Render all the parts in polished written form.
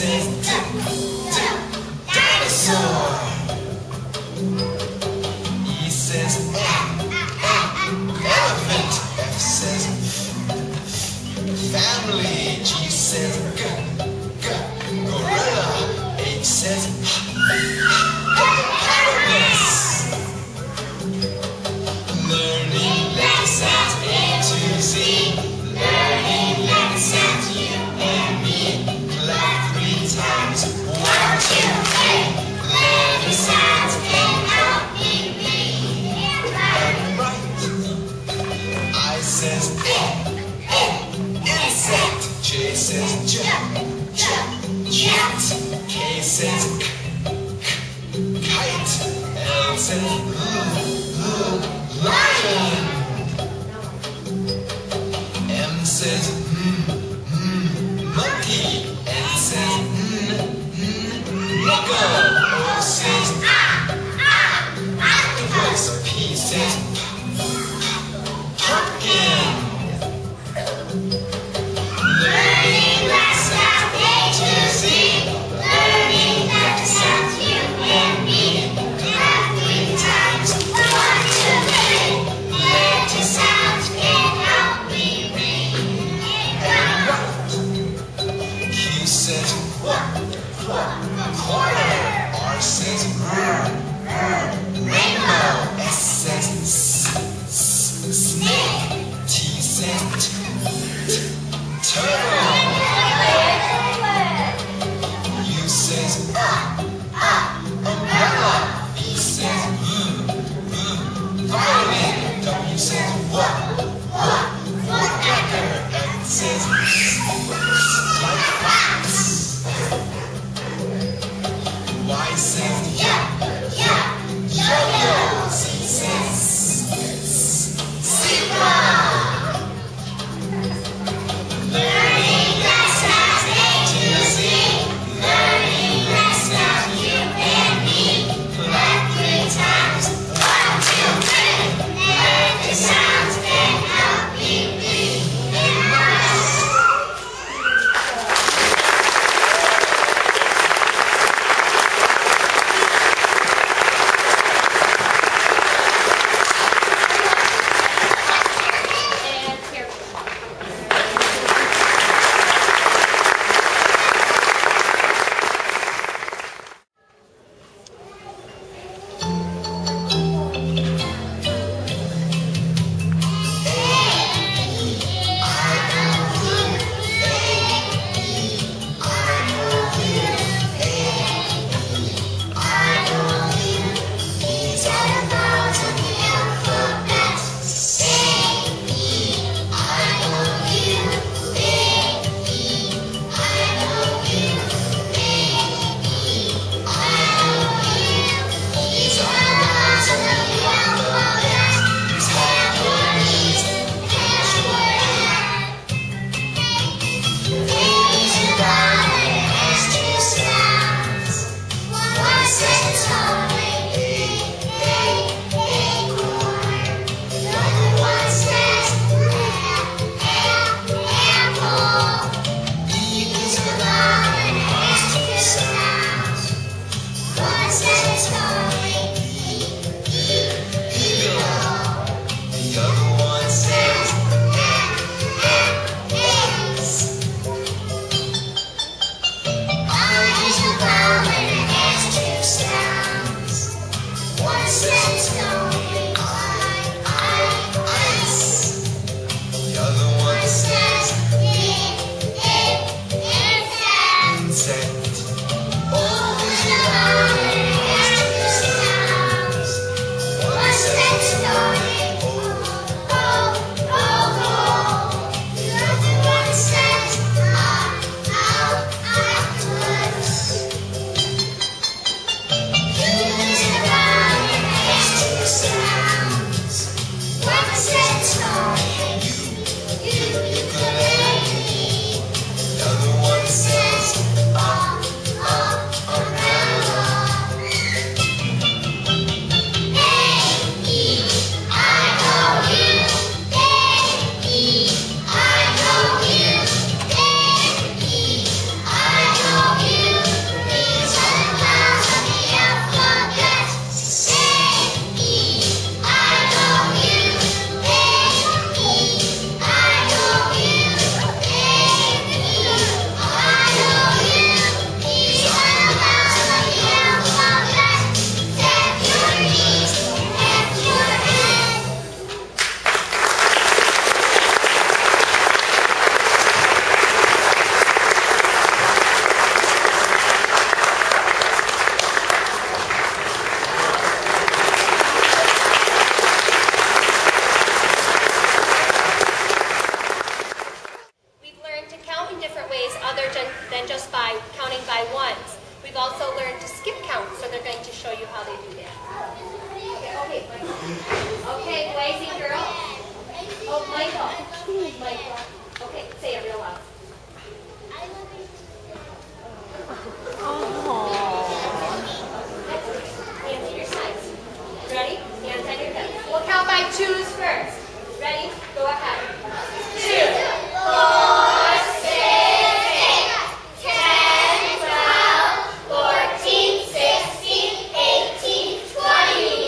says dinosaur. E says elephant. F says family. G says gorilla. H says hippopotamus. Learning letter sounds A to Z. Learning letter sounds you and me. Clap 3 times. 1, 2, 3. Letter sounds can help me read. Right. I says insect. J says jet. K says kite. L says lion. M says monkey. N says knuckle. O says octopus. P says pumpkin. Learning letter sounds A to Z. Learning letter sounds you and me. Clap 3 times. 1, 2, 3. Letter sounds can help me read. You've also learned to skip count, so they're going to show you how they do that. Okay, boys and girls. Oh, Michael. Okay, say it real loud. Hands at your sides. Ready? Hands on your hips. We'll count by twos first. Ready? Go ahead. 2, 4, 6, 8, 10, 12, 14, 16, 18, 20.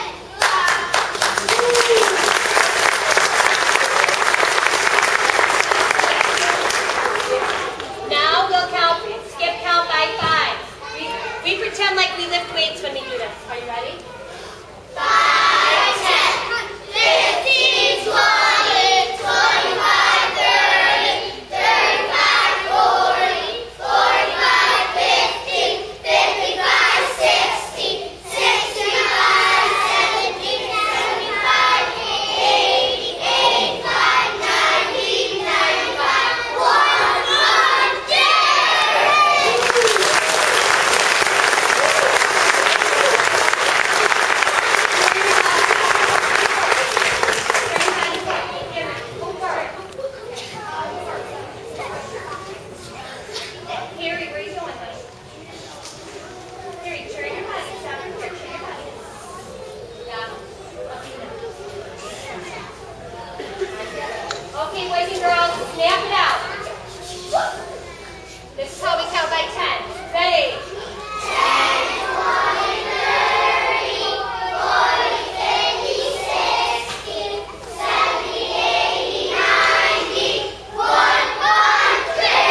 Now we'll skip count by 5. We pretend like we lift weights when we do this. Are you ready? 5, 10, 15, 20, 25, 30, 35, 40, 45, 50, 55, 60, 65, 70, 75, 80, 85, 90, 95, 100! Harry, where are you going, honey? Harry, turn your body. Stop right here. Turn your body. Yeah. Okay, boys and girls, snap it out. This is how we count by 10. Ready? 10, 20, 30, 40, 50, 60, 70, 80, 90, 100!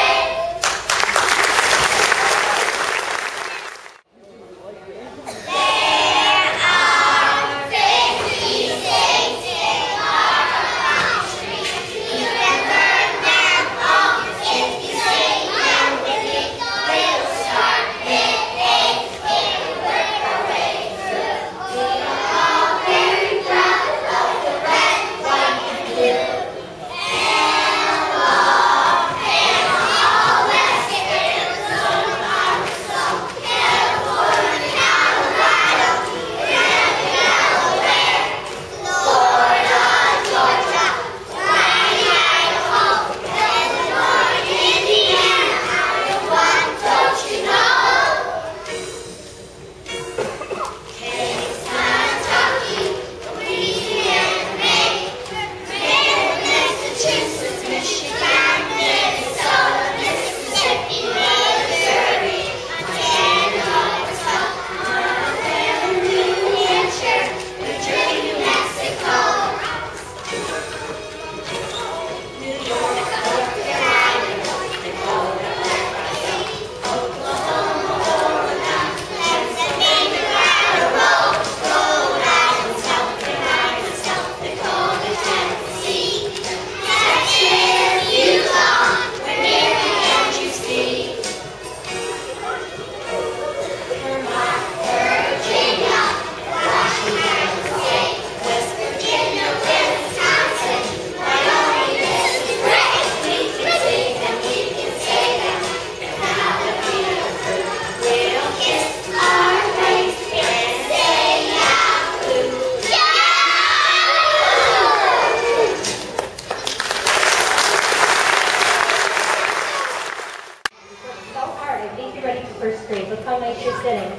First grade. Look how nice you're sitting.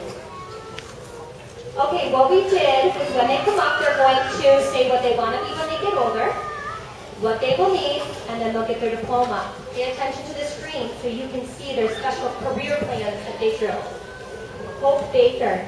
Okay, what we did is when they come up, they're going to say what they want to be when they get older, what they will need, and then they'll get their diploma. Pay attention to the screen so you can see their special career plans that they drew. Hope Baker.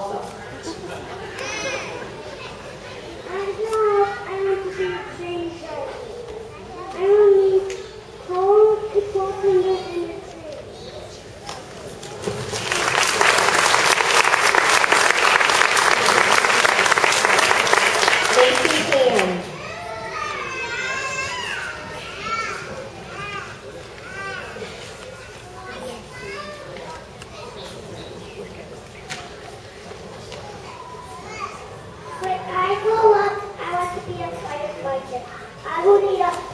also. I want to be a train show. I want to cold people can get in the train. When I grow up, I want to be a firefighter. I will need a